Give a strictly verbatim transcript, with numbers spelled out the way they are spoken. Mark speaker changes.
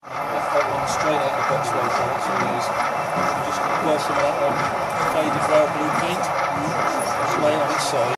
Speaker 1: Left foot on straight out the box later, that's all it is. Just work some of that on faded rail blue.